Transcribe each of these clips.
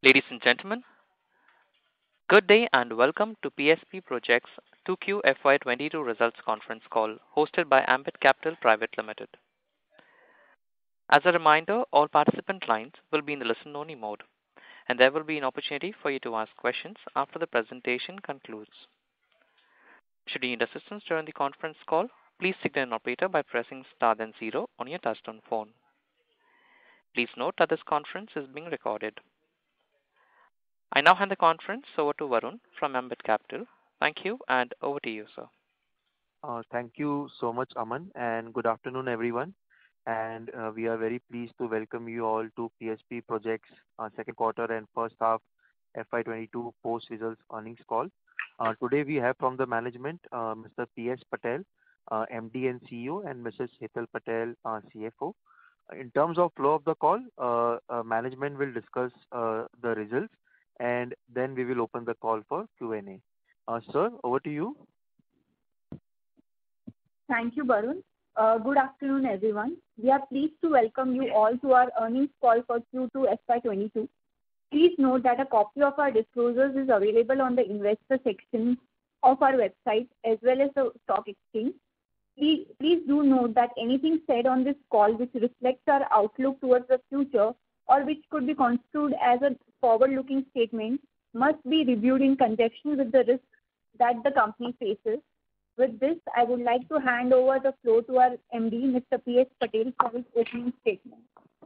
Ladies and gentlemen, good day and welcome to PSP Projects 2Q FY22 results conference call hosted by Ambit Capital Private Limited. As a reminder, all participant lines will be in the listen-only mode, and there will be an opportunity for you to ask questions after the presentation concludes. Should you need assistance during the conference call, please signal an operator by pressing star then zero on your touchtone phone. Please note that this conference is being recorded. I now hand the conference over to Varun from Ambit Capital. Thank you, and over to you, sir. Thank you so much, Aman, and good afternoon, everyone. And we are very pleased to welcome you all to PSP Projects second quarter and first half FY22 post results earnings call. Today we have from the management Mr. P.S. Patel, MD and CEO, and Mrs. Hetal Patel, CFO. In terms of flow of the call, management will discuss the results, and then we will open the call for Q&A. Sir, over to you. Thank you, Varun. Good afternoon, everyone. We are pleased to welcome you all to our earnings call for Q2 FY22. Please note that a copy of our disclosures is available on the investor section of our website as well as the stock exchange. Please do note that anything said on this call which reflects our outlook towards the future or which could be construed as a forward-looking statement must be reviewed in conjunction with the risks that the company faces. With this, I would like to hand over the floor to our MD, Mr. P.S. Patel, for his opening statement.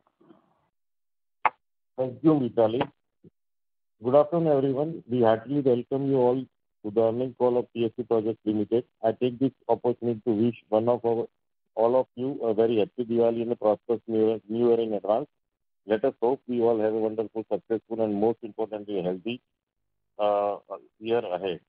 Thank you, Vitali. Good afternoon, everyone. We heartily welcome you all to the earnings call of PSP Projects Limited. I take this opportunity to wish all of you a very happy Diwali and a prosperous new year in advance. Let us hope we all have a wonderful, successful, and most importantly, healthy year ahead.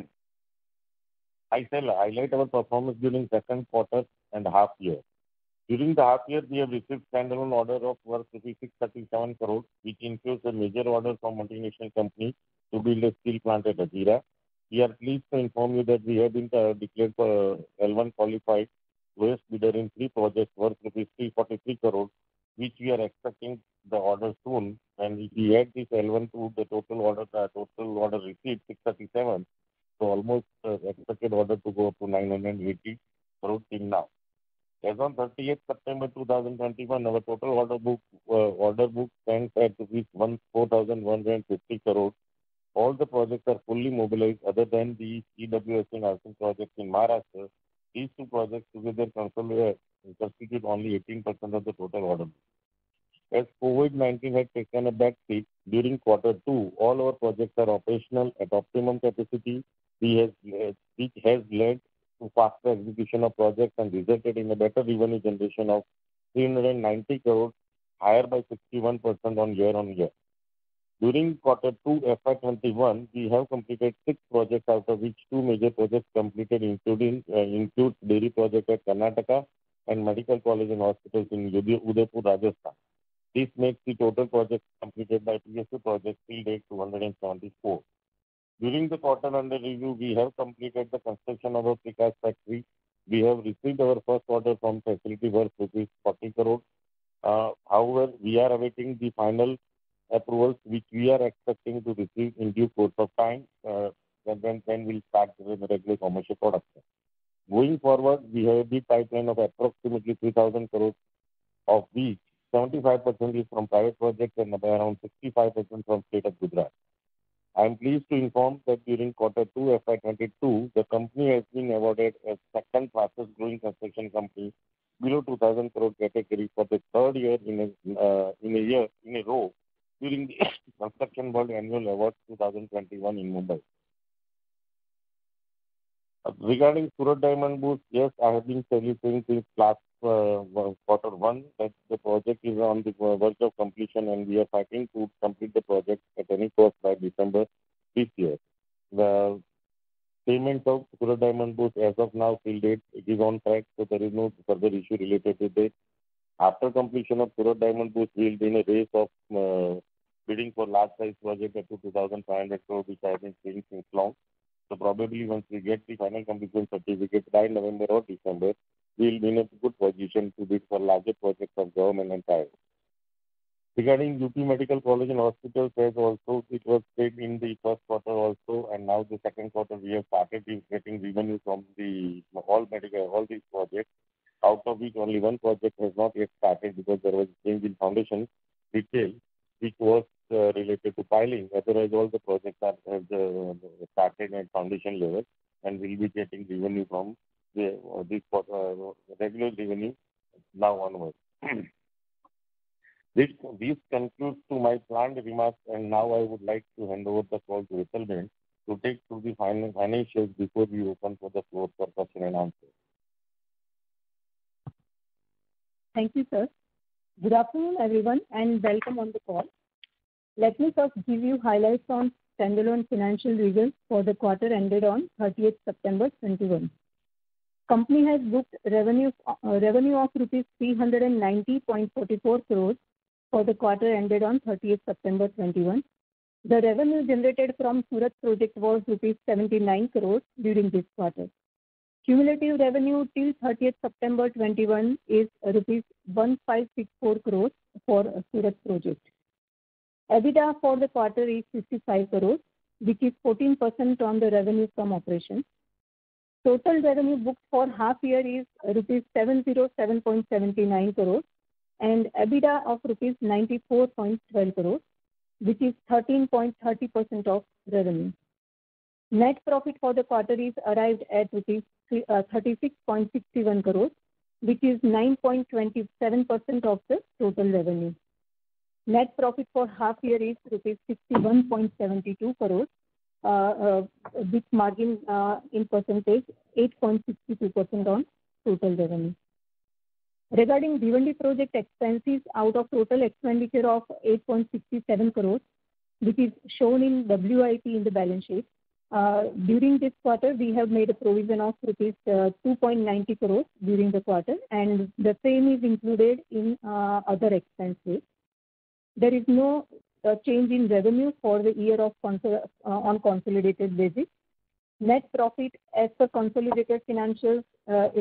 I shall highlight our performance during second quarter and half year. During the half year, we have received standalone order of worth 637 crore, which includes a major order from multinational company to build a steel plant at Hazira. We are pleased to inform you that we have been declared for L1 qualified lowest bidder in three projects worth rupees 343 crore, which we are expecting the order soon. And if we add this L1 to the total order received 637, so almost expected order to go up to 980 crore till now. As on 30th September 2021, our total order book stands at 4,150 crore. All the projects are fully mobilized other than the EWS and housing projects in Maharashtra. These two projects together constitute only 18% of the total order book. As COVID-19 had taken a back seat during quarter two, all our projects are operational at optimum capacity, which has led to faster execution of projects and resulted in a better revenue generation of 390 crore, higher by 61% on year-on-year. During quarter 2 FY21, we have completed 6 projects, out of which 2 major projects completed includes dairy project at Karnataka and medical college and hospitals in Udaipur, Rajasthan. This makes the total projects completed by PSP Projects till date 274. During the quarter under review, we have completed the construction of our precast factory. We have received our first order from facility worth rupees 40 crore. However, we are awaiting the final approvals, which we are expecting to receive in due course of time. Then we'll start with the regular commercial production. Going forward, we have a big pipeline of approximately 3,000 crore, of which 75% is from private projects and around 65% from state of Gujarat. I am pleased to inform that during quarter 2 FY22, the company has been awarded as second fastest growing construction company below 2,000 crore category for the third year in a row during the Construction World Annual Awards 2021 in Mumbai. Regarding Surat Diamond Boost, yes, I have been telling since last quarter one that the project is on the verge of completion and we are fighting to complete the project at any cost by December this year. The payment of Surat Diamond Boost as of now till date it is on track, so there is no further issue related to that. After completion of Surat Diamond Boost, we will be in a race of bidding for large size project up to 2,500 crore, which I have been saying since long. So probably once we get the final completion certificate by November or December, we will be in a good position to bid for larger projects of government and private. Regarding UP Medical College and Hospitals, as also it was paid in the first quarter also, and now the second quarter we have started getting revenue from all these projects. Out of which only one project has not yet started because there was a change in foundation detail, which was related to piling. Otherwise, all the projects have started at foundation level, and will be getting revenue from this regular revenue now onwards. This concludes to my planned remarks, and now I would like to hand over the call to Vitalben to take through the financials before we open for the floor for question and answer. Thank you, sir. Good afternoon, everyone, and welcome on the call. Let me first give you highlights on standalone financial results for the quarter ended on 30th September 21. Company has booked revenue of rupees 390.44 crores for the quarter ended on 30th September 21. The revenue generated from Surat project was rupees 79 crores during this quarter. Cumulative revenue till 30th September 21 is rupees 1564 crores for Surat project. EBITDA for the quarter is 55 crores, which is 14% on the revenue from operations. Total revenue booked for half year is rupees 707.79 crores and EBITDA of rupees 94.12 crores, which is 13.30% of revenue. Net profit for the quarter is arrived at rupees 36.61 crores, which is 9.27% of the total revenue. Net profit for half year is rupees 61.72 crores, with margin in percentage 8.62% on total revenue. Regarding Bhiwandi project expenses, out of total expenditure of 8.67 crores, which is shown in WIP in the balance sheet, during this quarter we have made a provision of rupees 2.90 crores during the quarter, and the same is included in other expenses. There is no change in revenue for the year of on consolidated basis. Net profit as per consolidated financials is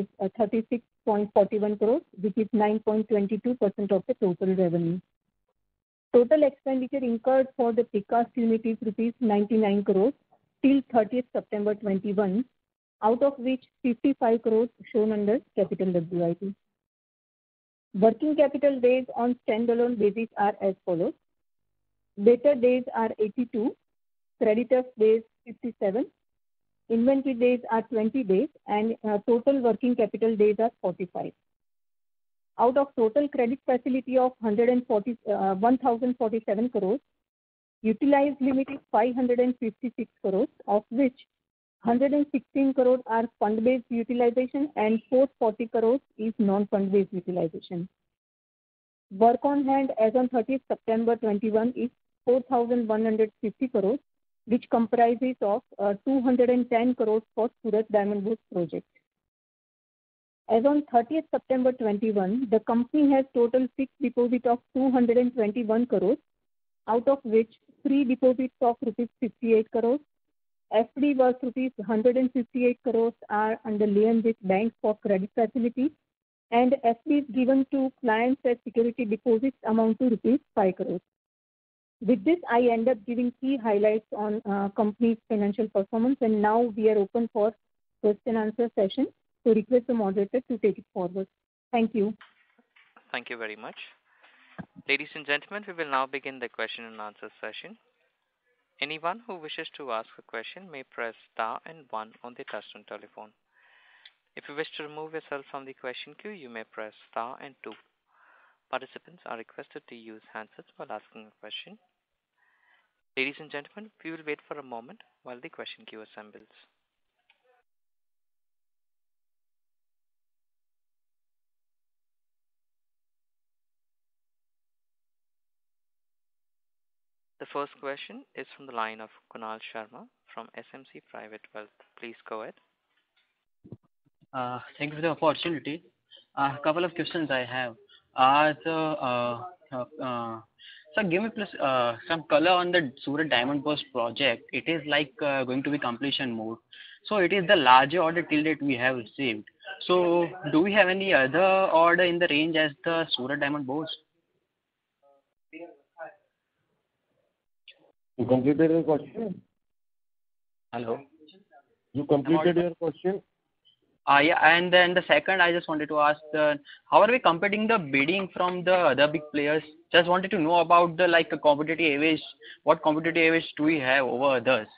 36.41 crores, which is 9.22% of the total revenue. Total expenditure incurred for the precast unit is rupees 99 crores till 30th September 21, out of which 55 crores shown under capital WIP. Working capital days on standalone basis are as follows. Debtor days are 82, creditors days 57, inventory days are 20 days, and total working capital days are 45. Out of total credit facility of 1,047 crores, utilized limit is 556 crores, of which 116 crores are fund-based utilization and 440 crores is non-fund-based utilization. Work on hand as on 30th September 21 is 4,150 crores, which comprises of 210 crores for Surat Diamond Bourse project. As on 30th September 21, the company has total fixed deposit of 221 crores, out of which free deposits of rupees 58 crores, FD was rupees 158 crores are under lien with banks for credit facility, and FDs given to clients as security deposits amount to rupees 5 crores. With this, I end up giving key highlights on company's financial performance, and now we are open for question answer session. So request the moderator to take it forward. Thank you. Thank you very much. Ladies and gentlemen, we will now begin the question and answer session. Anyone who wishes to ask a question may press star and 1 on the touchtone telephone. If you wish to remove yourself from the question queue, you may press star and 2. Participants are requested to use handsets while asking a question. Ladies and gentlemen, we will wait for a moment while the question queue assembles. The first question is from the line of Kunal Sharma from SMC Private Wealth. Please go ahead. Thank you for the opportunity. A couple of questions I have. So give me please some color on the Surat Diamond Bourse project. It is like going to be completion mode. So it is the larger order till date we have received. So do we have any other order in the range as the Surat Diamond Bourse? You completed your question? Hello. You completed your question? Yeah, and then the second, I just wanted to ask, how are we competing the bidding from the other big players? Just wanted to know about the like a competitive edge. What competitive edge do we have over others?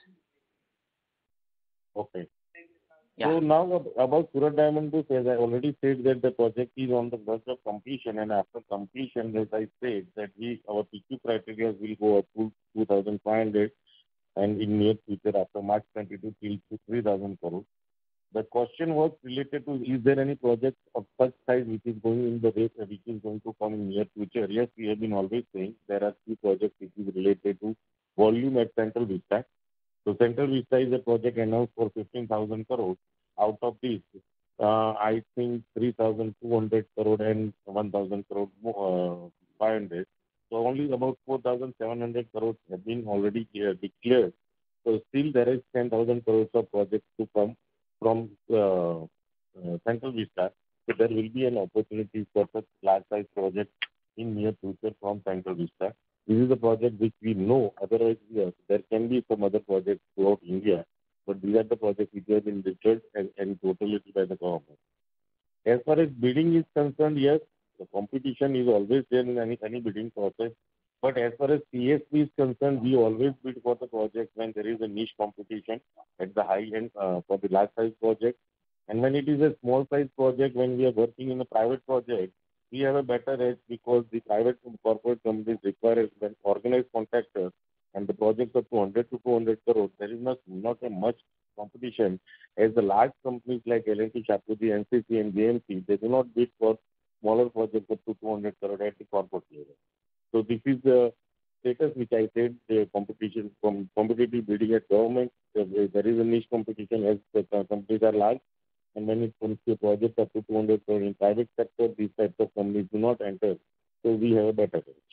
Okay. Yeah. So now about Surat Diamond Boost, as I already said that the project is on the verge of completion, and after completion, as I said, that our PQ criteria will go up to 2,500, and in near future after March 22 till to 3,000 crores. The question was related to, is there any project of such size which is going in the rate, which is going to come in near future? Yes, we have been always saying there are few projects which is related to volume at Central Vista. So Central Vista is a project announced for 15,000 crores. Out of this, I think 3,200 crore and 1,000 crore 500. So only about 4,700 crores have been already declared. So still there is 10,000 crores of projects to come from Central Vista. So there will be an opportunity for such large size projects in near future from Central Vista. This is a project which we know. Otherwise, yes, there can be some other projects throughout India, but these are the projects which have been researched and totally by the government. As far as bidding is concerned, yes, the competition is always there in any bidding process. But as far as PSP is concerned, we always bid for the project when there is a niche competition at the high end for the large size project. And when it is a small size project, when we are working in a private project, we have a better edge because the private corporate companies require an organized contractor, and the projects of 200 to 200 crores, there is not a much competition as the large companies like L&T, Shapoorji, NCC and JMC, they do not bid for smaller projects up to 200 crore at the corporate level. So this is the status which I said, the competition from competitive bidding at government, there is a niche competition as the companies are large. And when it comes to projects up to 200 crore in private sector, these types of companies do not enter. So we have a better edge.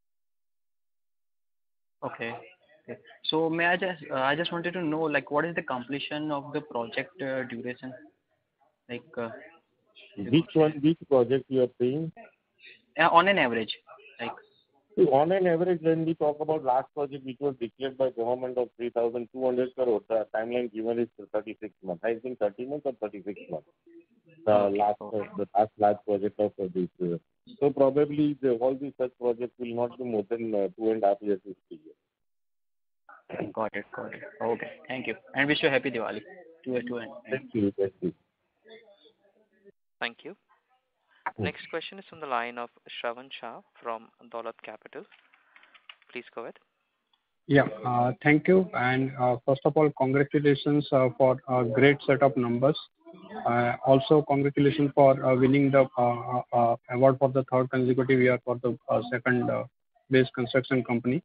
Okay. Okay. So may I just wanted to know like what is the completion of the project duration? Like Which project you are saying? on an average, like. See, on an average, when we talk about last project which was declared by government of 3,200 crore, the timeline given is 36 months. I think 30 months or 36 months. The last large project of this. So probably all these such projects will not be more than 2.5 years to 3 years. Got it. Okay. Thank you. And wish you a happy Diwali. Thank you. Thank you. Next question is from the line of Shravan Shah from Dolat Capital. Please go ahead. Yeah, thank you. And first of all, congratulations for a great set of numbers. Also, congratulations for winning the award for the third consecutive year for the second base construction company.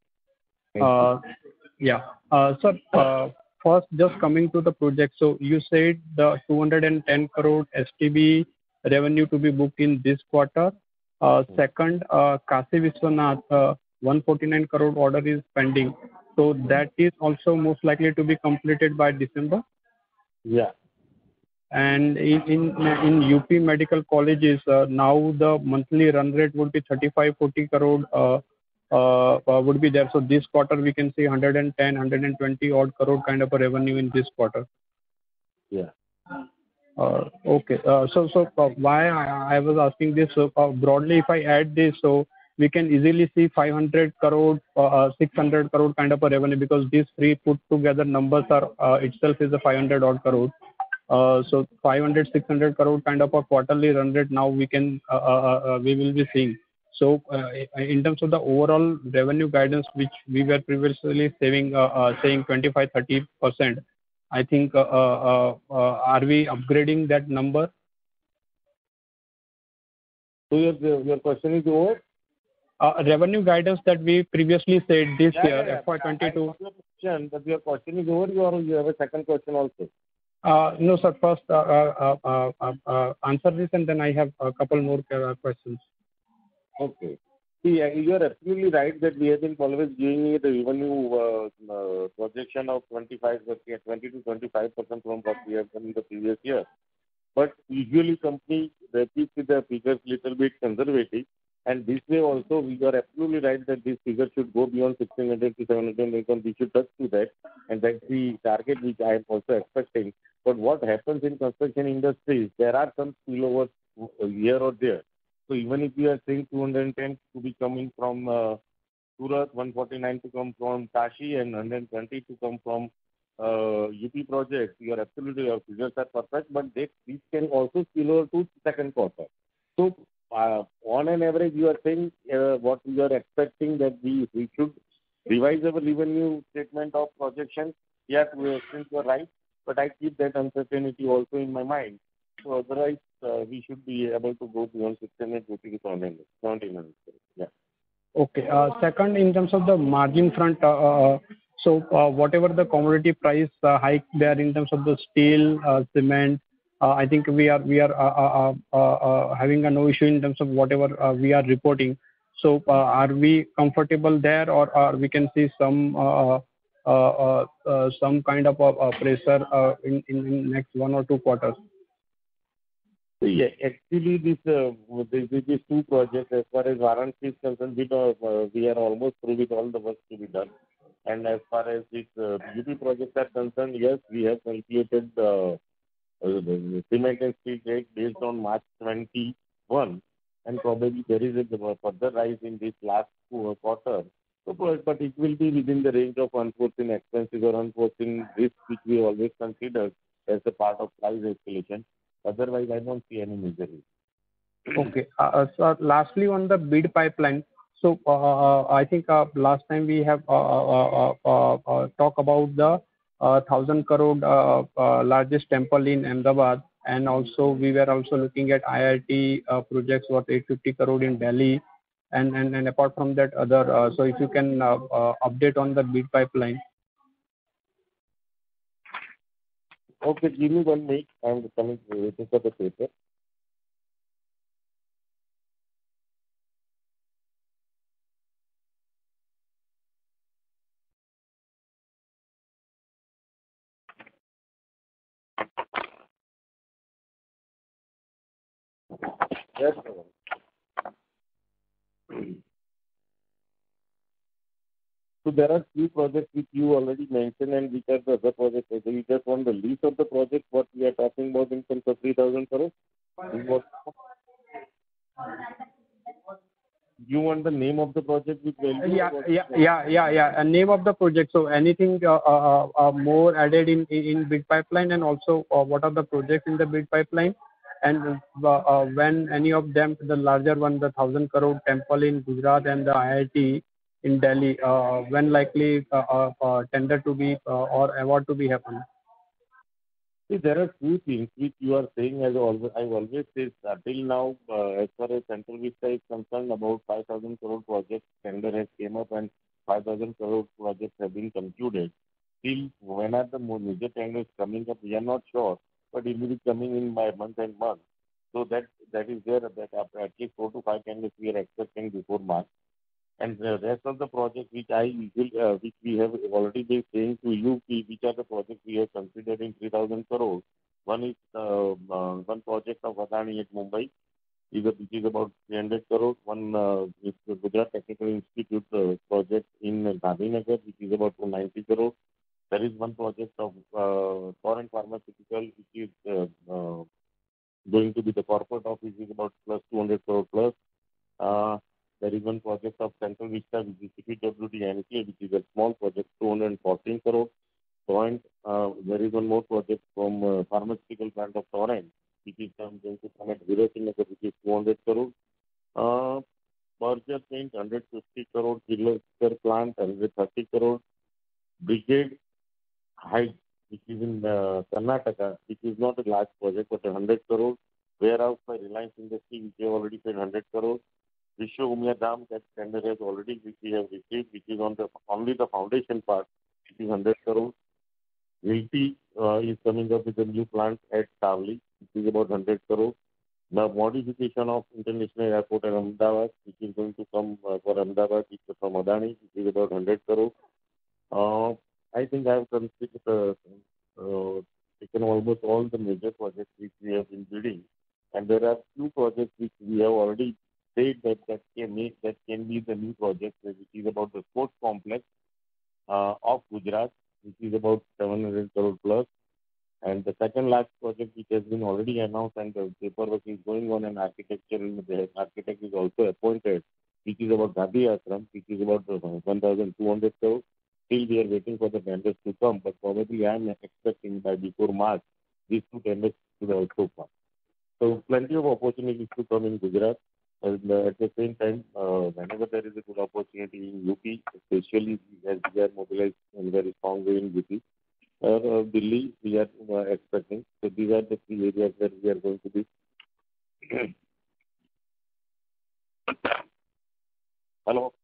Sir, first, just coming to the project. So you said the 210 crore STB revenue to be booked in this quarter. Second, Kashi Vishwanath 149 crore order is pending. So that is also most likely to be completed by December. Yeah. And in UP medical colleges, now the monthly run rate would be 35-40 crore would be there. So this quarter we can see 110-120 odd crore kind of a revenue in this quarter. Yeah. Okay. So why I was asking this, so broadly if I add this, so we can easily see 500 crore, 600 crore kind of a revenue, because these three put together numbers are itself is a 500 odd crore. So 500, 600 crore kind of a quarterly run rate now we will be seeing. So in terms of the overall revenue guidance, which we were previously saying 25-30%, I think are we upgrading that number? So your question is over? Revenue guidance that we previously said this year, FY22. But your question is over, or you have a second question also? No, sir. First, answer this, and then I have a couple more questions. Okay. See, you are absolutely right that we have been always giving the revenue projection of 20 to 25% from what we have done in the previous year. But usually companies keep the figures little bit conservative. And this way also, we are absolutely right that this figure should go beyond 1600 to 700 because we should touch to that. And that's the target which I am also expecting. But what happens in construction industry is there are some spillovers here or there. So even if you are saying 210 to be coming from Surat, 149 to come from Kashi, and 120 to come from UP project, you are absolutely, your figures are perfect, but these can also spill over to second quarter. So on an average, you are saying what we are expecting that we should revise our revenue statement of projection. Yes, since you are right, but I keep that uncertainty also in my mind. So otherwise, we should be able to go beyond 600 to 1700. Yeah. Okay. Second, in terms of the margin front, so whatever the commodity price hike there in terms of the steel, cement, I think we are having a no issue in terms of whatever we are reporting. So are we comfortable there, or we can see some kind of pressure in next 1 or 2 quarters? Yeah, actually, these two projects, as far as Varanasi is concerned, we are almost through with all the work to be done. And as far as these UP projects are concerned, yes, we have calculated the cement and steel rate based on March 21, and probably there is a further rise in this last quarter. So, but it will be within the range of unforeseen expenses or unforeseen risks, which we always consider as a part of price escalation. Otherwise, I don't see any major risk. Okay. So lastly, on the bid pipeline. So I think last time we have talked about the 1,000 crore largest temple in Ahmedabad, and also we were also looking at IIT projects worth 850 crore in Delhi, and apart from that other. So if you can update on the bid pipeline. Okay, give me 1 minute. I'm coming to look at the paper. Yes, sir. So there are few projects which you already mentioned, and which are the other projects. So you just want the list of the projects what we are talking about in terms of 3,000 crores? You want the name of the project with value? Yeah. Name of the project. So anything more added in bid pipeline, and also what are the projects in the bid pipeline, and when any of them, the larger one, the 1,000 crore temple in Gujarat and the IIT in Delhi, when likely tender to be or award to be happen? See, there are few things which you are saying. I've always said till now, as far as Central Vista is concerned, about 5,000 crore project tender has came up, and 5,000 crore projects have been concluded. Till when are the major tenders coming up, we are not sure, but it will be coming in by month and month. So that is there, that at least 4 to 5 tenders we are expecting before March. And the rest of the projects which which we have already been saying to you, which are the projects we have considered in 3,000 crores. One is one project of Adani at Mumbai, which is about 300 crores. One is the Gujarat Technical Institute project in Gandhinagar, which is about 290 crores. There is one project of Torrent Pharmaceutical, which is going to be the corporate office, is about plus 200 crore plus. There is one project of Central Vista, which is CPWD NK, which is a small project, 214 crore. Torrent, there is one more project from pharmaceutical plant of Torrent, which is going to come at Virasinagar, which is 200 crore. Berger Paint, 150 crore. Kirloskar plant, 130 crore. Brigade Heights, which is in Karnataka, which is not a large project, but 100 crore. Warehouse by Reliance Industry, which we have already paid 100 crore. Vishwa Umya Dam, that tender has already, which we have received, which is on only the foundation part, which is 100 crore. Hilti is coming up with a new plant at Savli, which is about 100 crore. The modification of International Airport at Ahmedabad, which is going to come for Ahmedabad, which is from Adani, which is about 100 crore. I think I have considered taken almost all the major projects which we have been bidding, and there are few projects which we have already said that can be the new project, which is about the sports complex of Gujarat, which is about 700 crore plus. And the second large project, which has been already announced and the paperwork is going on, and the architect is also appointed, which is about Gandhi Ashram, which is about 1,200 crore. Still, we are waiting for the tenders to come, but probably I am expecting by before March, these two tenders should also come. So plenty of opportunities to come in Gujarat. And at the same time, whenever there is a good opportunity in UP, especially as we are mobilized in very strong way in UP, Delhi, we are expecting. So these are the three areas where we are going to be. Hello?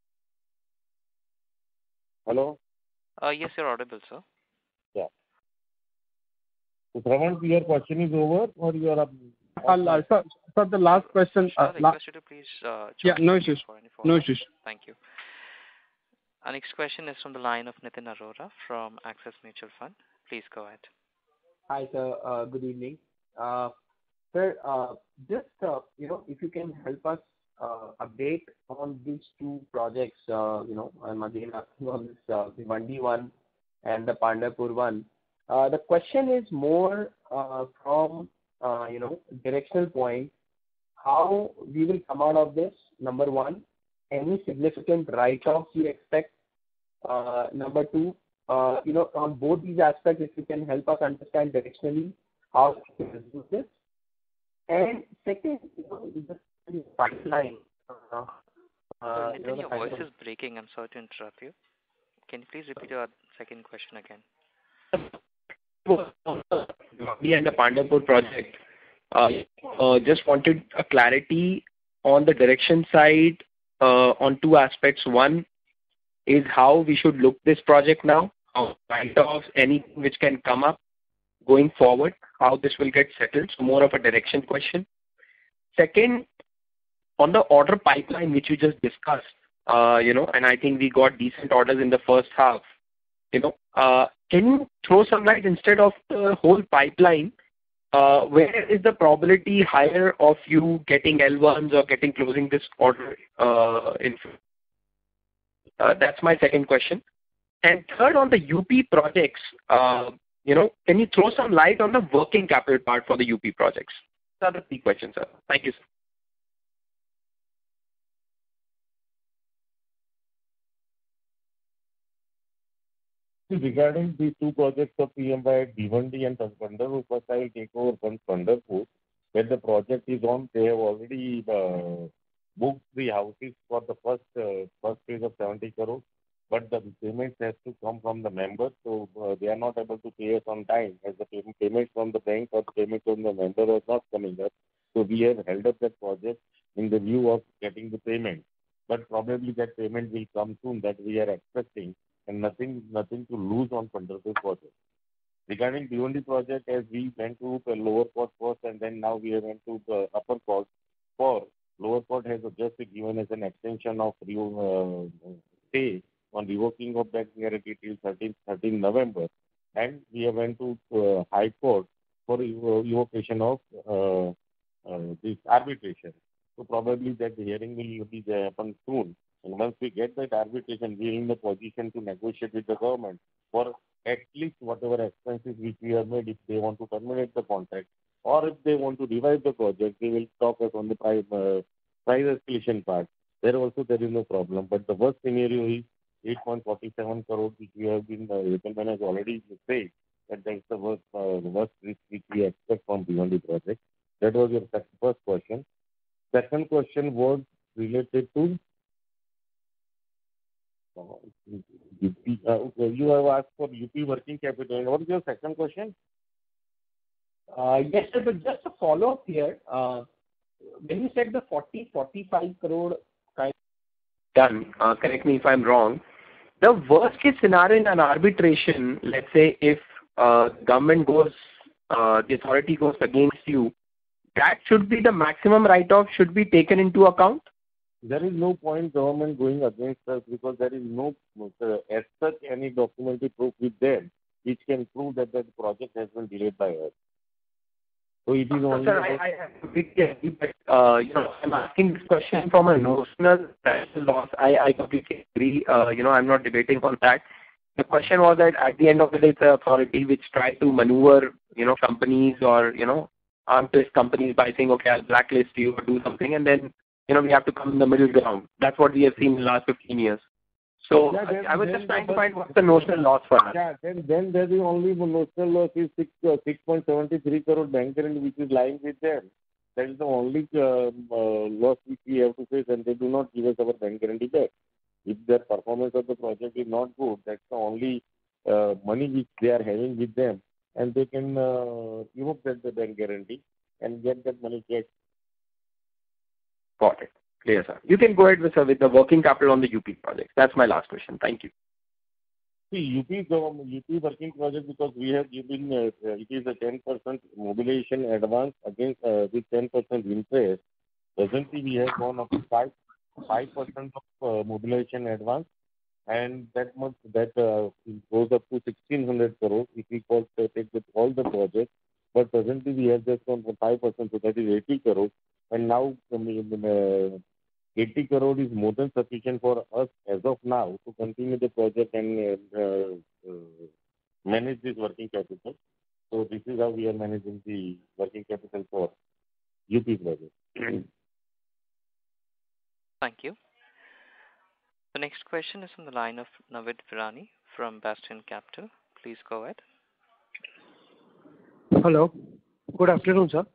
Hello? Yes, you're audible, sir. Yeah. So, Shravan, your question is over or you are up? Sir, the last question. I request you to please Yeah, join no me issues. for any No follow-up. issues. Thank you. Our next question is from the line of Nitin Arora from Axis Mutual Fund. Please go ahead. Hi, sir. Good evening. Sir, just, if you can help us update on these two projects, I'm again asking on this, the Mandi one and the Pandharpur one. The question is more from, directional point, how we will come out of this, number one, any significant write-offs you expect, number two, on both these aspects, if you can help us understand directionally how to reduce this. And second, the pipeline. Nitin, your voice is breaking. I'm sorry to interrupt you. Can you please repeat your second question again? And the Pandharpur project. Just wanted a clarity on the direction side on two aspects. One is how we should look this project now, how write-offs, anything which can come up going forward, how this will get settled. So more of a direction question. Second, on the order pipeline which you just discussed, and I think we got decent orders in the first half. Can you throw some light instead of the whole pipeline? Where is the probability higher of you getting L1s or closing this order in? That's my second question. And third, on the UP projects, can you throw some light on the working capital part for the UP projects? These are the three questions, sir. Thank you, sir. Regarding these two projects of PMY, Bhiwandi and Pandharpur, first I will take over from Pandharpur. Where the project is on, they have already booked the houses for the first phase of 70 crores, but the payments has to come from the members, so they are not able to pay us on time, as the payment from the bank or payment from the member was not coming up. So we have held up that project in the view of getting the payment. But probably that payment will come soon, that we are expecting, and nothing to lose on Pandharpur project. Regarding Bhiwandi project, as we went to the lower court first and then now we went to the upper court. For lower court has just given us an extension of stay on revoking of that guarantee till 13 November. And we have went to High Court for evocation of this arbitration. So probably that hearing will be happen soon. And once we get that arbitration, we are in the position to negotiate with the government for at least whatever expenses which we have made if they want to terminate the contract, or if they want to revive the project, they will talk us on the price escalation part. There also there is no problem. But the worst scenario is 8.47 crores which we have been, gentleman has already said that that's the worst risk which we expect from Bhiwandi project. That was your first question. Second question was related to you have asked for UP working capital. What is your second question? Yes, sir, but just a follow-up here. When you said the 45 crore kind done, correct me if I'm wrong, the worst case scenario in an arbitration, let's say if government goes, the authority goes against you, that should be the maximum write-off should be taken into account? There is no point government going against us because there is no as such any documentary proof with them which can prove that the project has been delayed by us. So it is only Sir, I completely agree, but I'm asking this question from a notional loss. I completely agree. I'm not debating on that. The question was that at the end of the day, it's an authority which try to maneuver, companies or, arm twist companies by saying, okay, I'll blacklist you or do something, and then, we have to come in the middle ground. That's what we have seen in the last 15 years. So I was just trying to find what's the notional loss for us. Yeah, then there is only notional loss is 6.73 crore bank guarantee which is lying with them. That is the only loss which we have to face, and they do not give us our bank guarantee back. If their performance of the project is not good, that's the only money which they are having with them, and they can remove that the bank guarantee and get that money back. Got it. Clear, sir. You can go ahead with the working capital on the UP project. That's my last question. Thank you. See, UP working project, because we have given it is a 10% mobilization advance against with 10% interest. Presently, we have gone up to 5% of mobilization advance, and that goes up to 1,600 crores if we take with all the projects. But presently, we have just gone for 5%, so that is 80 crores. And now 80 crore is more than sufficient for us as of now to continue the project and manage this working capital. So this is how we are managing the working capital for UP project. Thank you. The next question is from the line of Navid Virani from Bastion Capital. Please go ahead. Hello. Good afternoon, sir.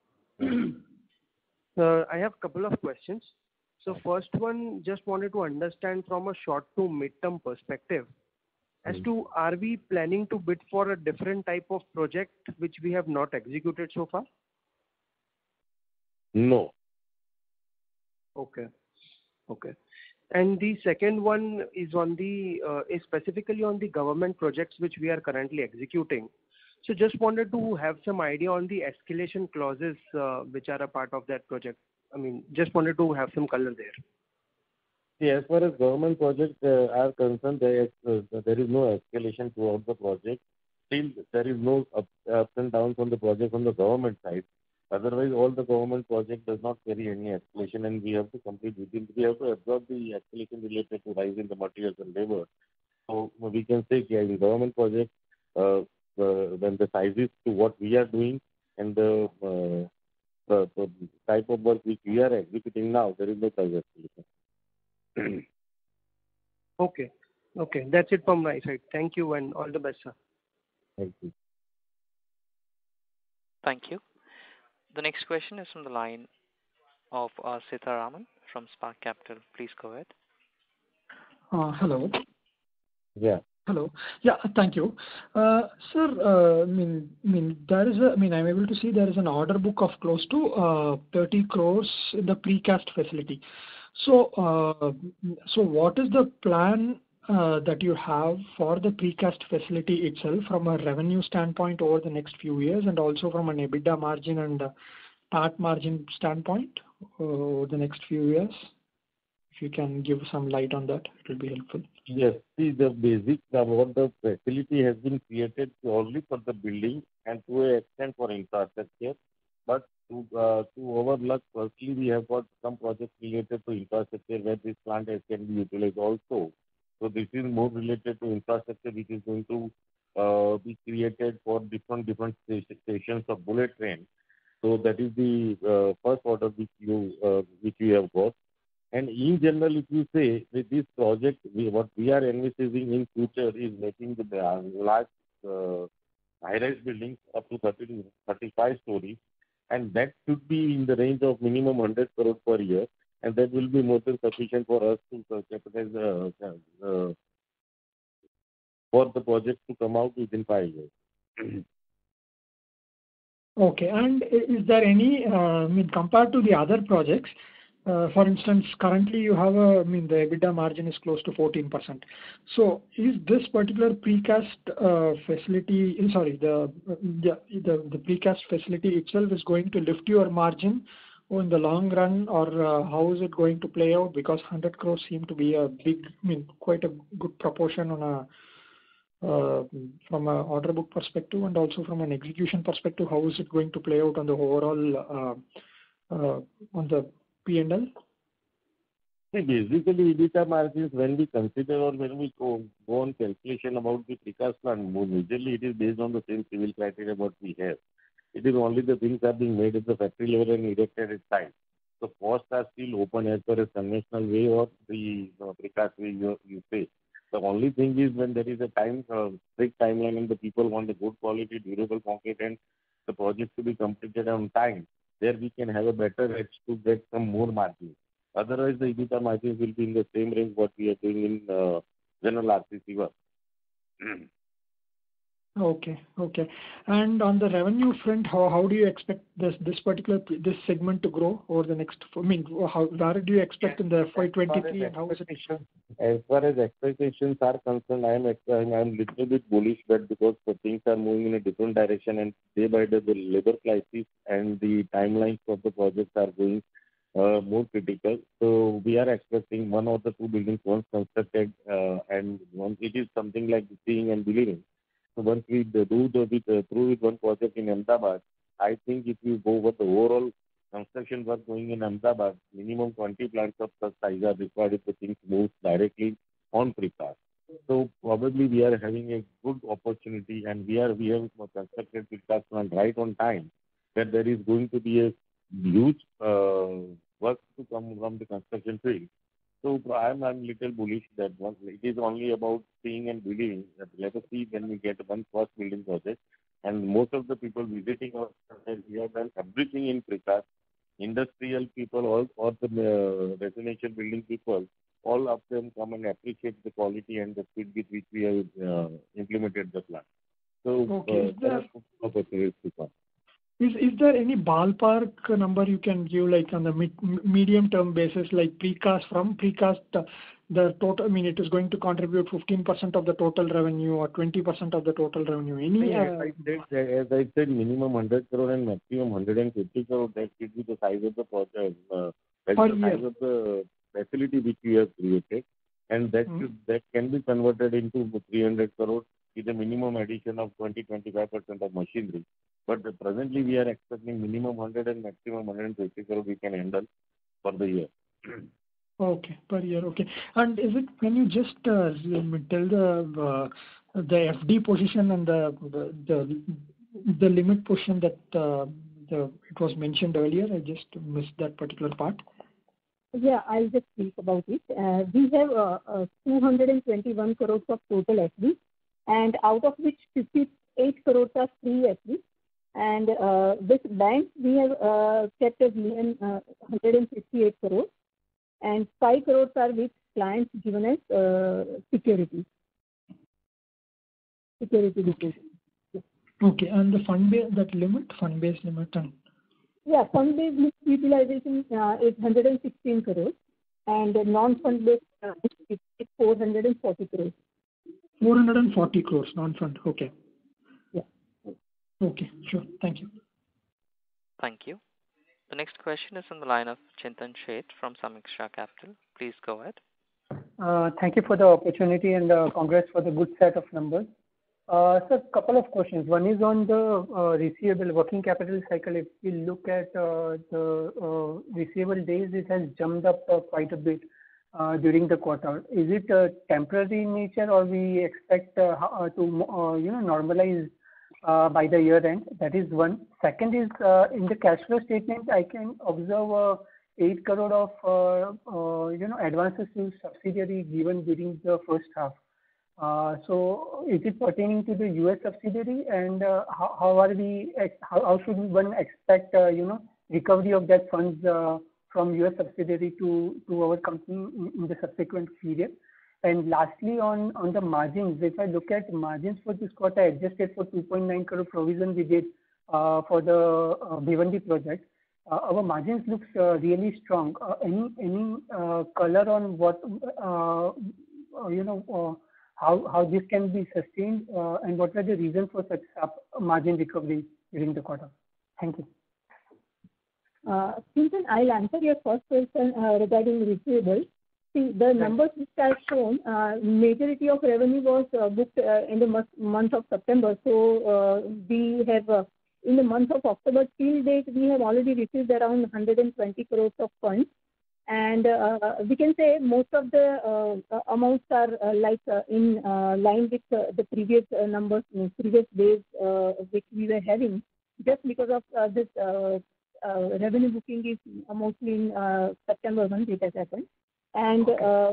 I have a couple of questions. So first one, just wanted to understand from a short to mid-term perspective as to, are we planning to bid for a different type of project which we have not executed so far? No. Okay. And the second one is is specifically on the government projects which we are currently executing. So just wanted to have some idea on the escalation clauses which are a part of that project. I mean, just wanted to have some color there. See, as far as government projects are concerned, there is no escalation throughout the project. Still, there is no ups and downs on the project on the government side. Otherwise, all the government project does not carry any escalation, and we have to we have to absorb the escalation related to rise in the materials and labor. So we can say, yeah, in government project, when the sizes to what we are doing and the type of work which we are executing now, there is no price escalation. Okay. That's it from my side. Thank you and all the best, sir. Thank you. Thank you. The next question is from the line of Sitharaman from Spark Capital. Please go ahead. Hello. Yeah. Hello. Yeah, thank you. Sir, I'm able to see there is an order book of close to 30 crores in the precast facility. So what is the plan that you have for the precast facility itself from a revenue standpoint over the next few years, and also from an EBITDA margin and PAT margin standpoint over the next few years? If you can give some light on that, it will be helpful. Yes. See, the basic about the facility has been created only for the building and to an extent for infrastructure. But to overlook, firstly, we have got some projects related to infrastructure where this plant can be utilized also. So this is more related to infrastructure which is going to be created for different stations of bullet train. So that is the first order which you have got. And in general, if you say with this project, what we are envisaging in future is making the large high-rise buildings up to 30 to 35 stories, and that should be in the range of minimum 100 crore per year, and that will be more than sufficient for us to capitalize for the project to come out within 5 years. Okay. And is there any, compared to the other projects, for instance, currently you have the EBITDA margin is close to 14%. So is this particular precast facility, the precast facility itself is going to lift your margin in the long run, or how is it going to play out? Because 100 crores seem to be quite a good proportion on from an order book perspective and also from an execution perspective, how is it going to play out on the overall on the P&L? Basically, EBITDA margins, when we consider or when we go on calculation about the precast plant, majorly it is based on the same civil criteria what we have. It is only the things are being made at the factory level and erected at site. So costs are still open as per a conventional way or the precast way you say. The only thing is when there is a strict timeline and the people want a good quality, durable concrete and the project to be completed on time, there we can have a better edge to get some more margin. Otherwise, the EBITDA margins will be in the same range what we are doing in general RCC work. Okay. And on the revenue front, how do you expect this segment to grow over the next? Where do you expect in the FY23 and how is it? As far as expectations are concerned, I am little bit bullish that because the things are moving in a different direction and day by day the labor crisis and the timelines of the projects are going more critical. So we are expecting one or the two buildings once constructed and once it is something like seeing and believing. So once we do through with one project in Ahmedabad, I think if you go over the overall construction work going in Ahmedabad, minimum 20 plants of such size are required if the things move directly on precast. So probably we are having a good opportunity and we have constructed precast plant right on time, that there is going to be a huge work to come from the construction field. So I'm little bullish that once it is only about seeing and believing. That let us see when we get one first building project, and most of the people visiting our center, we have done everything in precast. Industrial people or the residential building people, all of them come and appreciate the quality and the speed with which we have implemented the plan. So there are opportunities to come. Is there any ballpark number you can give, like on the medium term basis, like precast, the total, it is going to contribute 15% of the total revenue or 20% of the total revenue? As I said, minimum 100 crore and maximum 150 crore, that should be the size of the project, size of the facility which we have created. And that can be converted into 300 crore with a minimum addition of 20-25% of machinery. But presently we are expecting minimum 100 and maximum 150 crore we can handle for the year. Okay, per year. Okay. And can you just tell the FD position and the limit position that it was mentioned earlier? I just missed that particular part. Yeah, I'll just speak about it. We have 221 crores of total FD, and out of which 58 crores are free FD. And with banks, we have kept a 158 crores, and 5 crores are with clients given as security deposit. Okay, and the fund-based limit? Yeah, fund-based utilization is 116 crores, and non-fund-based is 440 crores. 440 crores, non-fund, okay. Yeah. Okay, sure. Thank you. Thank you. The next question is on the line of Chintan Sheth from Samiksha Capital. Please go ahead. Thank you for the opportunity and congrats for the good set of numbers. Sir, couple of questions. One is on the receivable working capital cycle. If we look at the receivable days, it has jumped up quite a bit during the quarter. Is it temporary in nature, or we expect to normalize by the year end? That is one. Second is in the cash flow statement, I can observe 8 crore of advances to subsidiary given during the first half. So is it pertaining to the US subsidiary, and how should one expect recovery of that funds from US subsidiary to our company in the subsequent period? And lastly, on the margins, if I look at margins for this quarter, adjusted for 2.9 crore provision we did for the Bhiwandi project, our margins looks really strong. Any color on what how this can be sustained, and what are the reasons for such margin recovery during the quarter? Thank you. Chintan, I'll answer your first question regarding receivables. see, the numbers which are shown, majority of revenue was booked in the month of September. So we have, in the month of October till date, we have already received around 120 crores of funds. And we can say most of the amounts are in line with the previous numbers, previous days which we were having, just because of this revenue booking is mostly in September month it has happened. And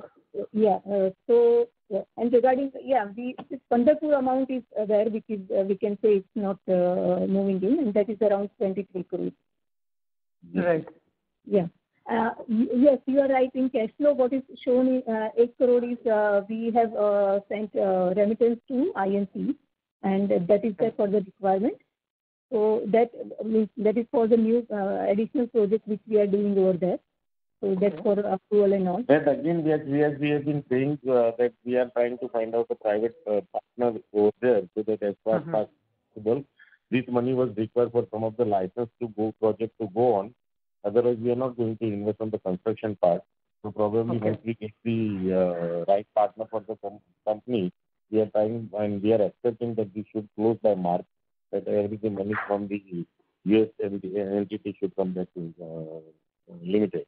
and regarding this Pandharpur amount is there, which is we can say it's not moving in, and that is around 23 crores. Right. Yeah. Yes, you are right. In cash flow, what is shown in 8 crore is we have sent remittance to INC, and that is there for the requirement. So that means that is for the new additional project which we are doing over there. So that's for approval and all. That again, we have been saying that we are trying to find out a private partner over there so that as far as possible, this money was required for some of the license to go project to go on. Otherwise, we are not going to invest on the construction part. So probably once we get the right partner for the company, we are trying and we are expecting that we should close by March, that everything money from the US entity should come back to limited.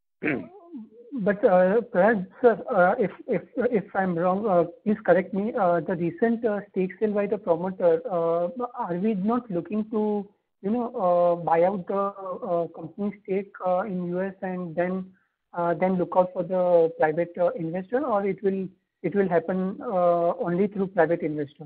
But perhaps, sir, if I'm wrong, please correct me. The recent stake sale by the promoter, are we not looking to buy out the company stake in US and then look out for the private investor, or it will happen only through private investor?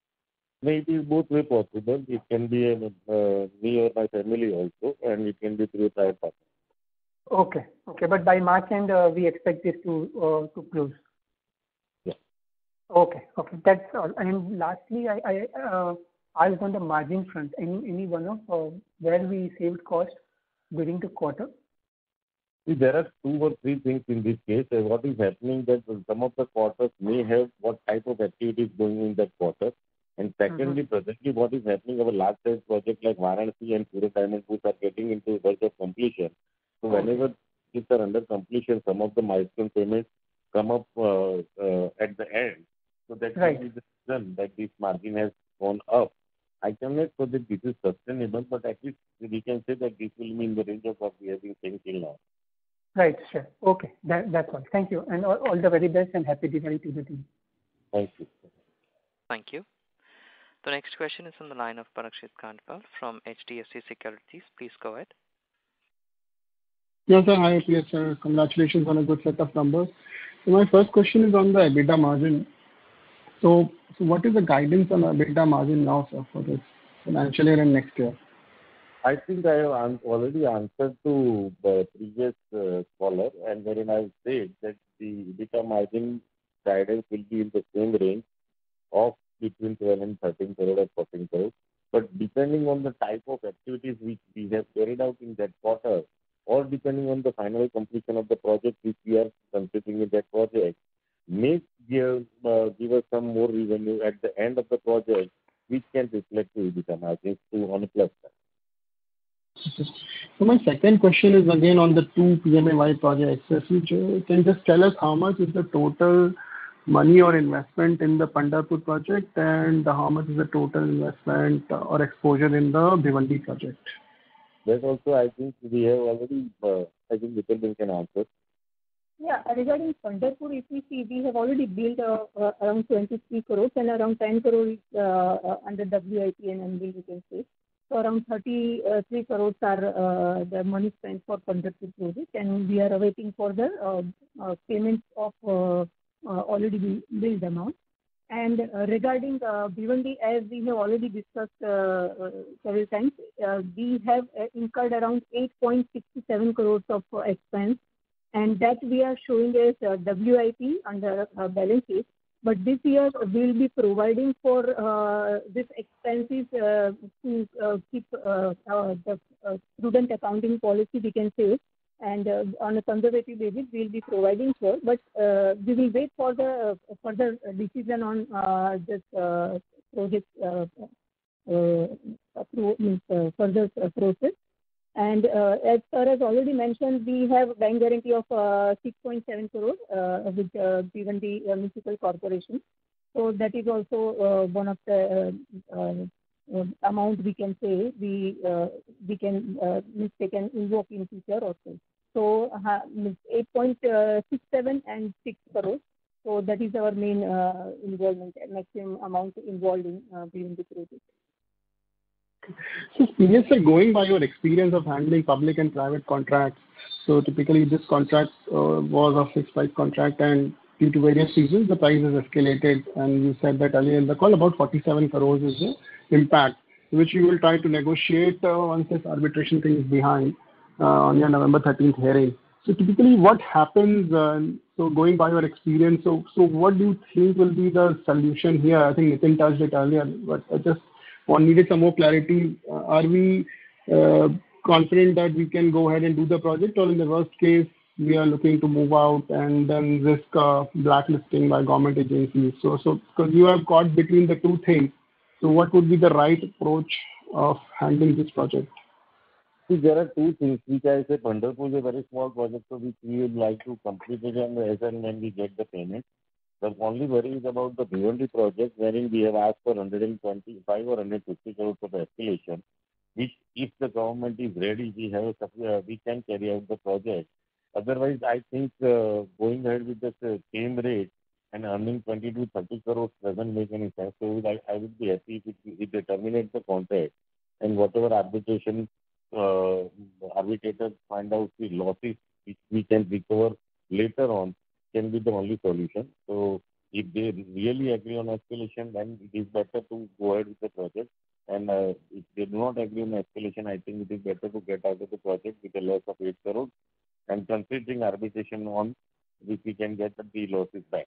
Maybe both way possible. It can be me or my family also, and it can be through a private partner. Okay. But by March end, we expect this to close. Yeah. Okay. That's all. And lastly, I was on the margin front. Any one of where we saved cost during the quarter? See, there are 2 or 3 things in this case. What is happening that some of the quarters may have what type of activities going in that quarter. And secondly, presently what is happening, our large size project like Varanasi and Surat Diamond Pools are getting into verge of completion. So whenever these are under completion, some of the milestone payments come up at the end. So that is the reason that this margin has gone up. I cannot say that this is sustainable, but at least we can say that this will be in the range of what we have been saying till now. Right, sure. Okay, that's all. Thank you. And all the very best and happy Diwali to the team. Thank you. Thank you. The next question is on the line of Parikshit Kandpal from HDFC Securities. Please go ahead. Yes, sir. Hi, yes, sir. Congratulations on a good set of numbers. So my first question is on the EBITDA margin. So what is the guidance on EBITDA margin now, sir, for this financial year and next year? I think I have already answered to the previous caller, and wherein I said that the EBITDA margin guidance will be in the same range of between 12 and 13 crore or 14 crore. But depending on the type of activities which we have carried out in that quarter, or depending on the final completion of the project which we are considering in that project, may give us some more revenue at the end of the project, which can reflect to EBITDA margins on a plus side. So my second question is again on the 2 PMAY projects. If you can just tell us how much is the total money or investment in the Pandharpur project, and how much is the total investment or exposure in the Bhiwandi project? That also, I think we have already, I think Vipul can answer. Yeah, regarding Pandharpur, if we see, we have already billed around 23 crores and around 10 crores under WIP and MBL, you can say. So around 33 crores are the money spent for Pandharpur project, and we are awaiting for the payments of already billed amount. And regarding Bhiwandi, as we have already discussed several times, we have incurred around 8.67 crores of expense, and that we are showing as WIP under balance sheet. But this year we will be providing for this expenses to keep the prudent accounting policy, we can say, and on a conservative basis we will be providing for. But we will wait for the further decision on this project further process. And as sir has already mentioned, we have bank guarantee of 6.7 crore with given the municipal corporation. So that is also one of the amount we can say we can mistaken invoke in future also. So 8.67 and 6 crore. So that is our main involvement, maximum amount involved in during the project. So, Senior sir, going by your experience of handling public and private contracts, so typically this contract was a fixed price contract, and due to various reasons, the price has escalated. And you said that earlier in the call, about 47 crores is the impact, which you will try to negotiate once this arbitration thing is behind on your November 13th hearing. So typically what happens, so going by your experience, so what do you think will be the solution here? I think Nitin touched it earlier, but I just needed some more clarity. Are we confident that we can go ahead and do the project, or in the worst case, we are looking to move out and then risk blacklisting by government agencies? So because you are caught between the two things, so what would be the right approach of handling this project? See, there are two things which I say. Pandharpur is a very small project, so which we would like to complete it as and when we get the payment. The only worry is about the Bhiwandi project, wherein we have asked for 125 or 150 crores of escalation, which if the government is ready, we can carry out the project. Otherwise, I think going ahead with the same rate and earning 20 to 30 crores doesn't make any sense. So I would be happy if they terminate the contract, and whatever arbitration arbitrators find out the losses which we can recover later on can be the only solution. So if they really agree on escalation, then it is better to go ahead with the project. And if they do not agree on escalation, I think it is better to get out of the project with a loss of 8 crores and considering arbitration on which we can get the losses back.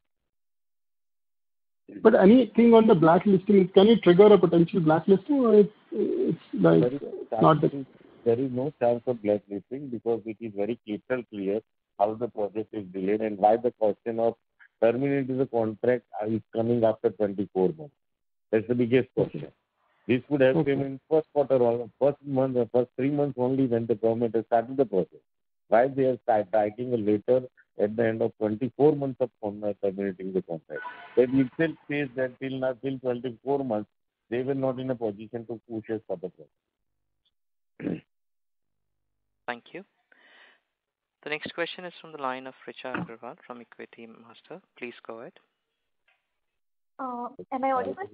But anything on the blacklisting, can it trigger a potential blacklisting, or it's like not the... There is no chance of blacklisting because it is very crystal clear how the project is delayed and why the question of terminating the contract is coming after 24 months. That's the biggest question. This would have been in first quarter or first 3 months only when the government has started the project. Why they are writing a letter at the end of 24 months of terminating the contract? That itself says that till 24 months, they were not in a position to push us for the project. Thank you. The next question is from the line of Richa Agarwal from Equity Master. Please go ahead. Am I audible?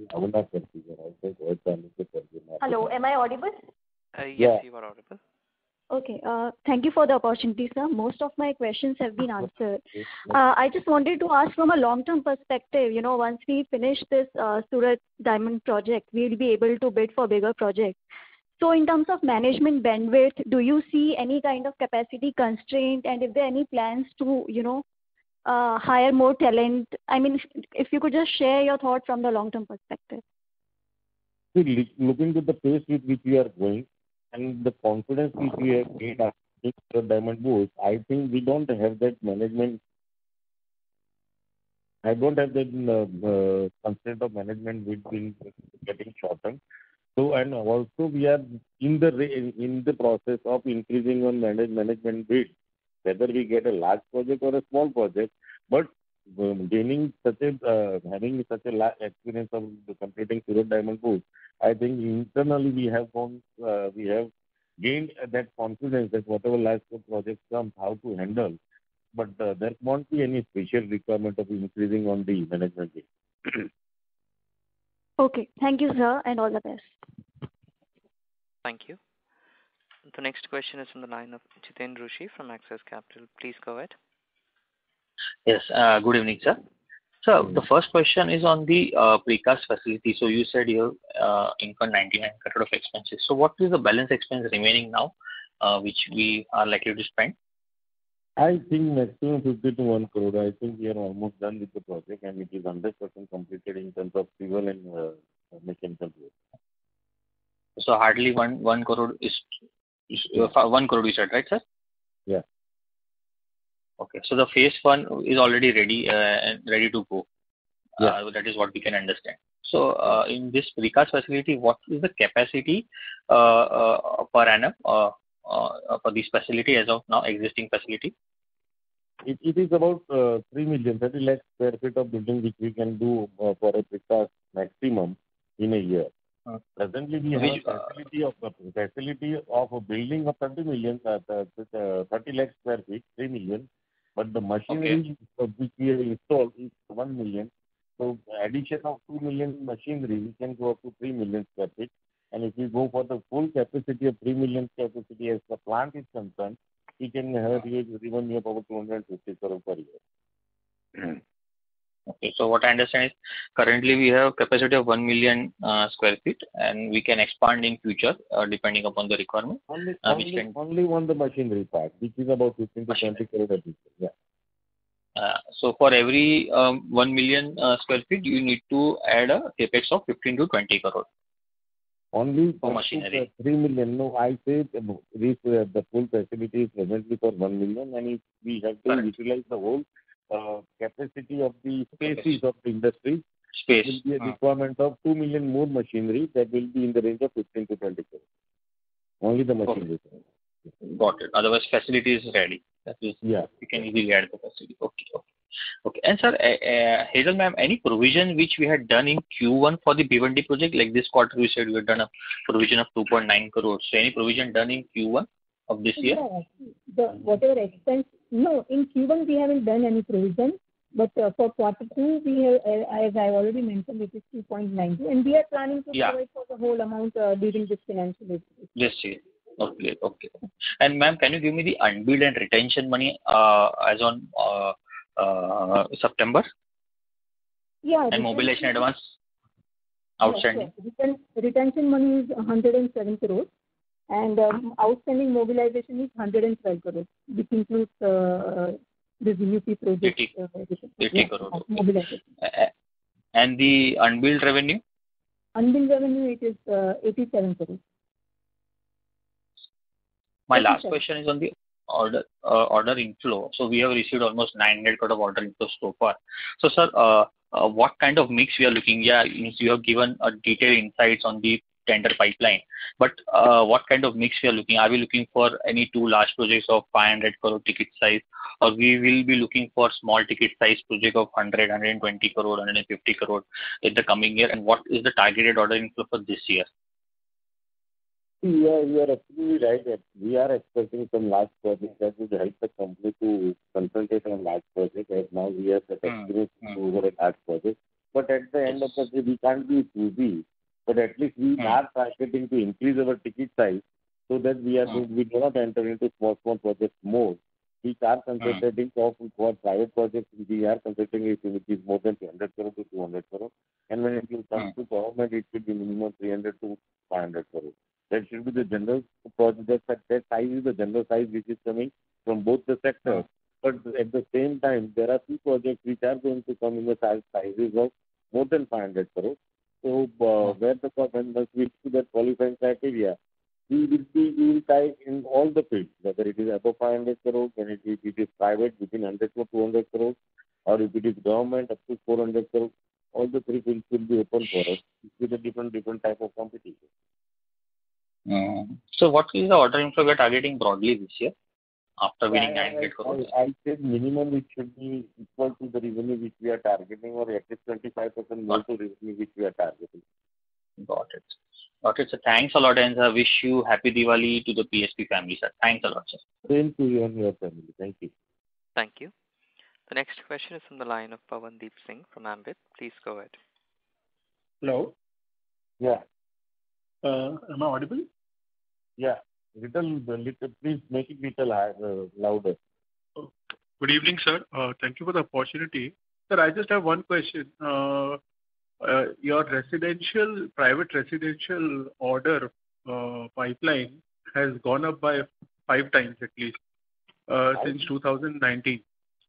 Hello, am I audible? Yes, you are audible. Okay. Thank you for the opportunity, sir. Most of my questions have been answered. I just wanted to ask from a long-term perspective, once we finish this Surat Diamond project, we'll be able to bid for bigger projects. So in terms of management bandwidth, do you see any kind of capacity constraint, and if there are any plans to, hire more talent? I mean, if you could just share your thoughts from the long-term perspective. See, looking at the pace with which we are going and the confidence which we have gained after the Diamond Boost, I think we don't have that management. I don't have that constraint of management which will getting shortened. So, and also we are in the process of increasing on management bid, whether we get a large project or a small project, but having such a large experience of completing Surat Diamond Boost, I think internally we have gained that confidence that whatever large projects come, how to handle. But there won't be any special requirement of increasing on the management bid. Okay. Thank you, sir, and all the best. Thank you. The next question is from the line of Jiten Rushi from Axis Capital. Please go ahead. Yes. Good evening, sir. So the first question is on the precast facility. So you said you incurred 99 crore of expenses. So what is the balance expense remaining now, which we are likely to spend? I think maximum 50 to 1 crore. I think we are almost done with the project, and it is 100% completed in terms of civil and mechanical work. So hardly 1 crore is 1 crore you said, right, sir? Yeah. Okay. So the phase 1 is already ready and ready to go. Yeah. That is what we can understand. So in this precast facility, what is the capacity per annum for this facility as of now, existing facility? It is about 3 million, 30 lakh square feet of building which we can do for a precast maximum in a year. Presently, we have a facility of a building of 30 million, 30 lakh square feet, 3 million. But the machinery which we have installed is 1 million. So addition of 2 million machinery, we can go up to 3 million square feet. And if we go for the full capacity of 3 million capacity as the plant is concerned, we can have revenue of about 250 crore per year. Okay, so what I understand is currently we have capacity of 1 million square feet, and we can expand in future depending upon the requirement. Only on the machinery part, which is about 15 to 20 crore a year. Yeah. So for every 1 million square feet, you need to add a capex of 15 to 20 crore. Only for machinery. 3 million. No, I say the full facility is presently for 1 million, and if we have to utilize the whole capacity of the spaces of the industry, it will be a requirement of 2 million more machinery that will be in the range of 15 to 20 crore. Only the machinery. Got it. Otherwise, facility is ready. That is, you can easily add the facility. Okay. And sir, Hazel ma'am, any provision which we had done in Q1 for the Bhiwandi project? Like this quarter, we said we had done a provision of 2.9 crores. So any provision done in Q1 of this year? Whatever expense. No, in Q1 we haven't done any provision. But for quarter 2, we have, as I already mentioned, it is 2.92, and we are planning to provide for the whole amount during this financial year. This year. Okay. And ma'am, can you give me the unbilled and retention money as on September? Yeah. And mobilization advance outstanding? Yes. Retention money is 107 crores, and outstanding mobilization is 112 crores, which includes the UP project. 80 crores. Mobilization. And the unbilled revenue? Unbilled revenue, it is 87 crores. My last question is on the order inflow. So we have received almost 900 crore of order inflow so far. So sir, what kind of mix we are looking? Yeah, you have given a detailed insights on the tender pipeline. But what kind of mix we are looking? Are we looking for any 2 large projects of 500 crore ticket size, or we will be looking for small ticket size project of 100, 120 crore, 150 crore in the coming year? And what is the targeted order inflow for this year? Yeah, you are absolutely right that we are expecting some large projects that would help the company to concentrate on large projects. As now we have that experience over a large project. But at the end of the day, we can't be choosy. But at least we are targeting to increase our ticket size so that we do not enter into small projects more. We are concentrating for private projects. We are concentrating which is more than 300 crore to 200 crore. And when it comes to government, it should be minimum 300 to 500 crore. That should be the general project. That size is the general size which is coming from both the sectors. But at the same time, there are 2 projects which are going to come in the sizes of more than 500 crore. So where the government switch to that qualifying criteria, we will try in all the fields, whether it is above 500 crore, when it is private between 100 to 200 crore, or if it is government up to 400 crore. All the 3 fields will be open for us with a different type of competition. So what is the order inflow we are targeting broadly this year after winning 900 crores? I said minimum it should be equal to the revenue which we are targeting, or at least 25% more to revenue which we are targeting. Got it. So thanks a lot, and I wish you happy Diwali to the PSP family, sir. Thanks a lot, sir. Same to you and your family. Thank you. Thank you. The next question is from the line of Pawandeep Singh from Ambit. Please go ahead. Hello. Yeah. Am I audible? Yeah. Little, please make it little louder. Good evening, sir. Thank you for the opportunity. Sir, I just have one question. Your private residential order pipeline has gone up by 5 times at least since 2019.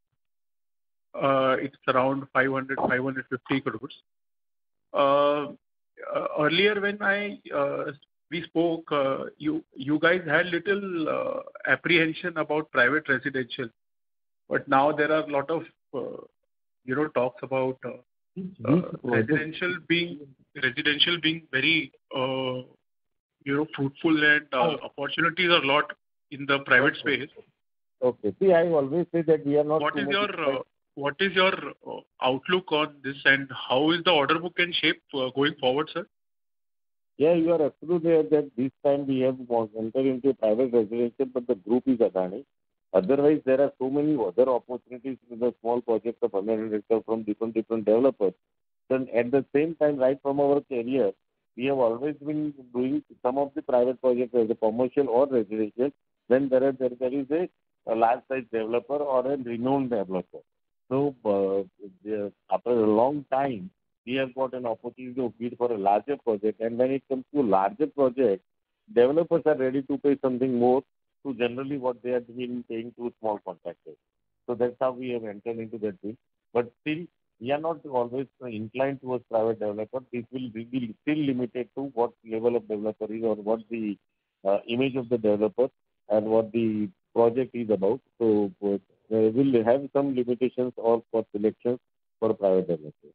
It's around 550 crores. Earlier when we spoke, you guys had little apprehension about private residential, but now there are a lot of talks about residential being very fruitful, and opportunities are a lot in the private space. Okay. See, I always say that we are not. What is your outlook on this, and how is the order book and shape going forward, sir? Yeah, you are absolutely right that this time we have entered into private residential, but the group is Adani. Otherwise, there are so many other opportunities with the small projects of 100 acres from different developers. Then at the same time, right from our career, we have always been doing some of the private projects as a commercial or residential. Then there is a large size developer or a renowned developer. So after a long time, we have got an opportunity to bid for a larger project. And when it comes to larger projects, developers are ready to pay something more to generally what they have been paying to small contractors. So that's how we have entered into that deal. But still, we are not always inclined towards private developers. This will be still limited to what level of developer is or what the image of the developer and what the project is about. So we'll have some limitations or for selections for private developers.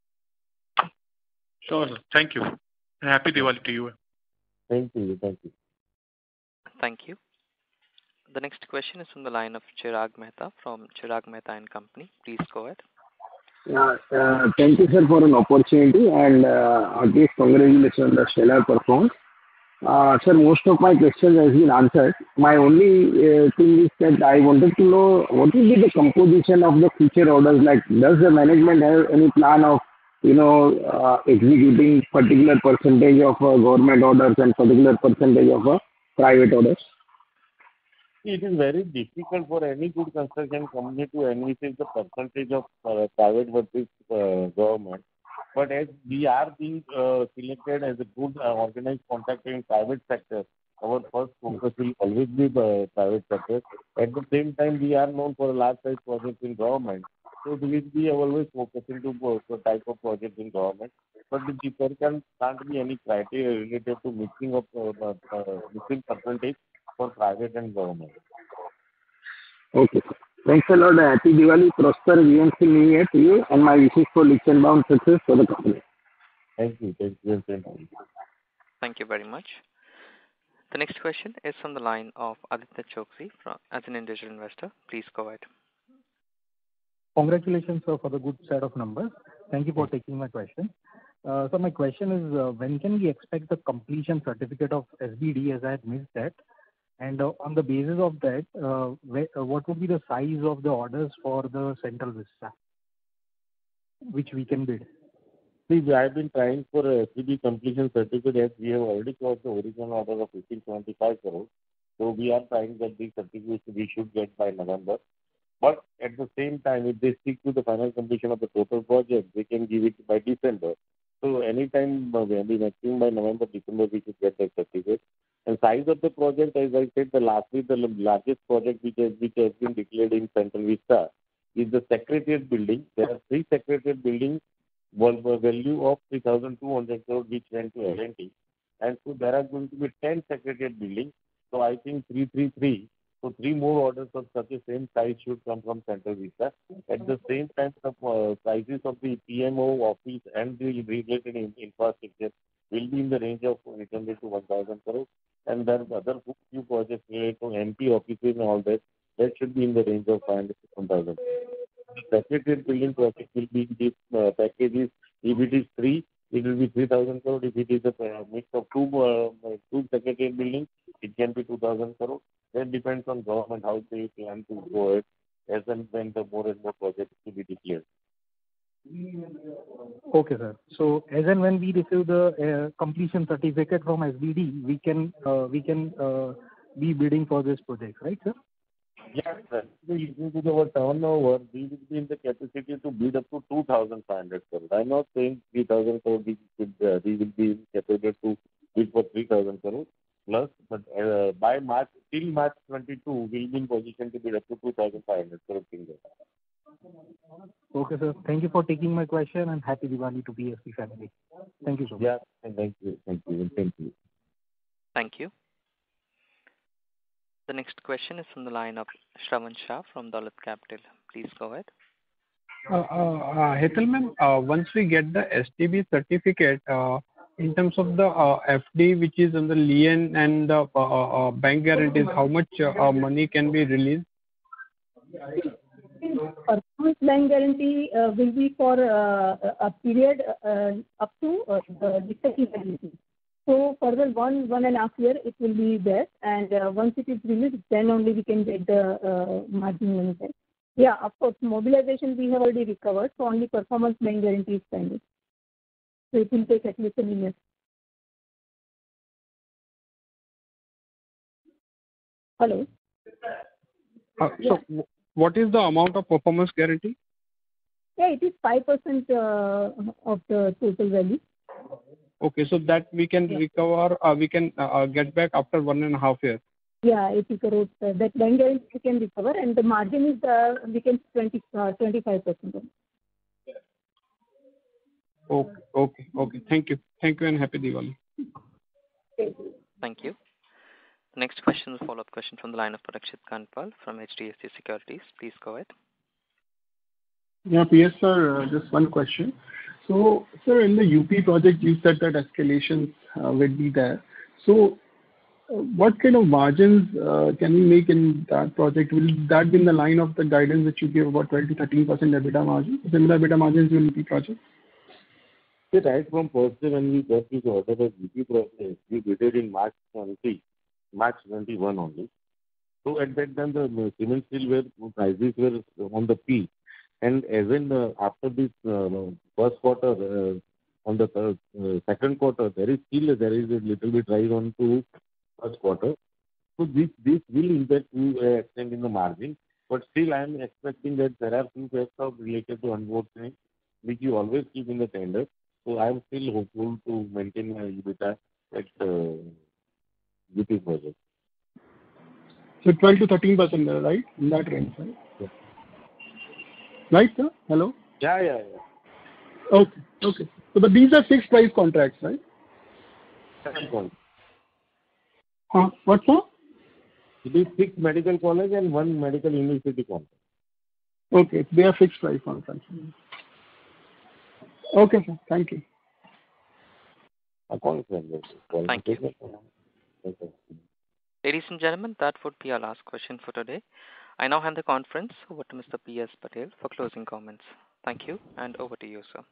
Sure, sir. Thank you. Happy Diwali to you. Thank you. Thank you. Thank you. The next question is from the line of Chirag Mehta from Chirag Mehta and Company. Please go ahead. Thank you, sir, for an opportunity, and at least congratulations on the stellar performance. Sir, most of my questions has been answered. My only thing is that I wanted to know what will be the composition of the future orders. Like, does the management have any plan of executing particular percentage of government orders and particular percentage of private orders? It is very difficult for any good construction company to envisage the percentage of private versus government. But as we are being selected as a good organized contractor in private sector, our first focus will always be the private sector. At the same time, we are known for a large size projects in government. So we will be always focusing to the type of projects in government. But there can't be any criteria related to mixing percentage for private and government. Okay. Thanks a lot. Happy Diwali, prosper VNC New Year to you, and my wishes for leaps and bounds success for the company. Thank you. Thank you. Thank you very much. The next question is from the line of Aditya Chokshi as an individual investor. Please go ahead. Congratulations, sir, for the good set of numbers. Thank you for taking my question. So my question is, when can we expect the completion certificate of SBD, as I had missed that? And on the basis of that, what would be the size of the orders for the Central Vista, which we can bid? See, I have been trying for a SBD completion certificate as we have already closed the original order of 1575 crores. So we are trying that these certificates we should get by November. But at the same time, if they stick to the final completion of the total project, they can give it by December. So anytime, maybe maximum by November, December, we should get that certificate. And size of the project, as I said, the largest project which has been declared in Central Vista is the Secretariat building. There are 3 Secretariat buildings, value of 3,200 crore, which went to L&T. And so there are going to be 10 Secretariat buildings. So I think 333. So 3 more orders of such a same size should come from Central Vista. At the same time, the prices of the PMO office and the related infrastructure will be in the range of 800 to 1,000 crores. And then other few projects related to MP offices and all that, that should be in the range of 500 to 1,000. The Secretariat building project will be in these packages. If it is 3, it will be 3,000 crores. If it is a mix of 2 Secretariat buildings, it can be 2,000 crores. That depends on government how they plan to go ahead as and when the more and more projects to be declared. Okay, sir. So as and when we receive the completion certificate from SBD, we can be bidding for this project, right, sir? Yes, sir. Due to our turnover, we will be in the capacity to bid up to 2,500 crores. I'm not saying 3,000 crores. We will be capable to bid for 3,000 crores plus, but by till March 22, we'll be in position to bid up to 2,500 crores. Okay, sir. Thank you for taking my question, and happy Diwali to PSP family. Thank you so much. Yeah, thank you. Thank you. Thank you. Thank you. The next question is from the line of Shravan Shah from Dolat Capital. Please go ahead. Hetal ma'am, once we get the STB certificate, In terms of the FD, which is on the lien and the bank guarantees, how much money can be released? Performance bank guarantee will be for a period up to the second validity. So further 1.5 year it will be there, and once it is released, then only we can get the margin money back. Yeah, of course, mobilization we have already recovered, so only performance bank guarantee is pending. So it will take at least a year. Hello. What is the amount of performance guarantee? Yeah, it is 5% of the total value. Okay, so that we can recover, we can get back after 1.5 years. Yeah, 80 crores. That bank guarantee we can recover, and the margin is we can 25%. Okay. Thank you, and happy Diwali. Thank you. Next question is a follow-up question from the line of Parikshit Kandpal from HDFC Securities. Please go ahead. Yeah, PS sir, just one question. So, sir, in the UP project, you said that escalations will be there. So, what kind of margins can we make in that project? Will that be in the line of the guidance that you gave about 12 to 13% EBITDA margin? Similar EBITDA margins in UP project? See, right from first day when we got this order of UP project, we bid it in March 21 only. So at that time the cement steel prices were on the peak. And as in after this first quarter, on the second quarter, there is a little bit rise on to first quarter. So this will impact to extent in the margin. But still I am expecting that there are few factors related to onboard things which you always keep in the tender. So I am still hopeful to maintain my EBITDA at UP project. So 12 to 13%, right? In that range, right? Yeah. Right, sir? Hello? Yeah. Okay. So, but these are fixed price contracts, right? Second one. What, sir? It is 6 medical college and 1 medical university contract. Okay, they are fixed price contracts. Okay, sir. Thank you. Thank you. Ladies and gentlemen, that would be our last question for today. I now hand the conference over to Mr. P.S. Patel for closing comments. Thank you, and over to you, sir.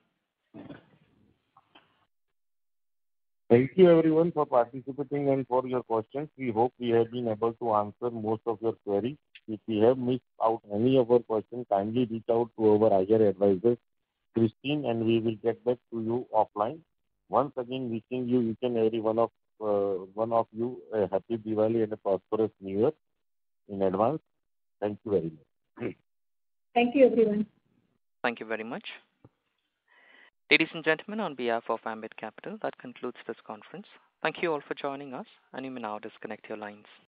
Thank you everyone for participating and for your questions. We hope we have been able to answer most of your queries. If we have missed out any of our questions, kindly reach out to our IR advisor, Christine, and we will get back to you offline. Once again, wishing you each and every one of you a happy Diwali and a prosperous New Year in advance. Thank you very much. Thank you, everyone. Thank you very much. Ladies and gentlemen, on behalf of Ambit Capital, that concludes this conference. Thank you all for joining us, and you may now disconnect your lines.